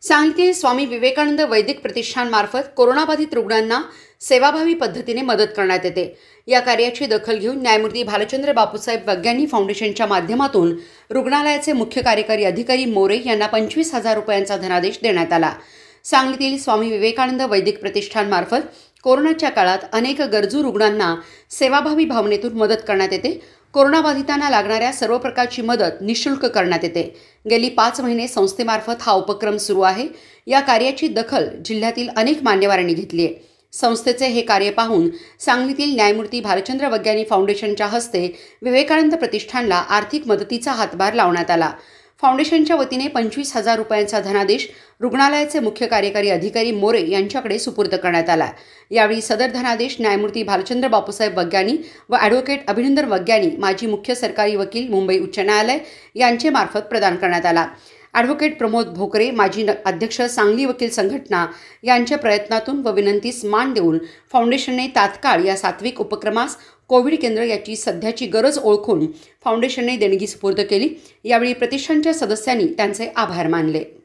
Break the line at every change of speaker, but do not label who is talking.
सांगलीतील स्वामी विवेकानंद वैदिक प्रतिष्ठानमार्फत कोरोनाबाधित रुग्णांना सेवाभावी पद्धतीने मदत करण्यात येते। या कार्याची दखल घेऊन न्यायमूर्ती भालचंद्र बापूसाहेब वग्यानी फाउंडेशनच्या माध्यमातून रुग्णालयाचे मुख्य कार्यकारी अधिकारी मोरे यांना 25,000 रुपयांचा धनादेश देण्यात आला। सांगलीतील स्वामी विवेकानंद वैदिक प्रतिष्ठानमार्फत कोरोनाच्या काळात अनेक गरजू रुग्णांना सेवाभावी भावनेतून मदत करण्यात येते। कोरोनाबाधितांना लागणाऱ्या सर्व प्रकारची मदत निःशुल्क करण्यात येते। गेली 5 महिने संस्थेमार्फत हा उपक्रम सुरू आहे। या कार्याची दखल जिल्ह्यातील अनेक मान्यवरांनी घेतली आहे। संस्थेचे हे कार्य पाहून सांगलीतील न्यायमूर्ती भालचंद्र वग्यानी फाउंडेशनच्या हस्ते विवेकानंद प्रतिष्ठानला आर्थिक मदतीचा हातभार लावण्यात आला। फाउंडेशनच्या वतीने 25,000 रुपयांचा धनादेश रुग्णालयाचे मुख्य कार्यकारी अधिकारी मोरे यांच्याकडे सुपूर्द करण्यात आला। यावेळी सदर धनादेश न्यायमूर्ती भालचंद्र बापूसाहेब वग्यानी व ॲडव्होकेट अभिनंदन वग्यानी माजी मुख्य सरकारी वकील मुंबई उच्च न्यायालय यांचे मार्फत प्रदान करण्यात आला। ॲडव्होकेट प्रमोद भोकरे माजी अध्यक्ष सांगली वकील संघटना यांच्या प्रयत्नातून व विनंतीस मान देऊन फाउंडेशनने तात्काळ या सात्विक उपक्रमास कोविड केंद्र याची सध्याची गरज ओळखून फाउंडेशनने देणगी सुपूर्द केली। यावेळी प्रतिष्ठानच्या सदस्यांनी त्यांचे आभार मानले।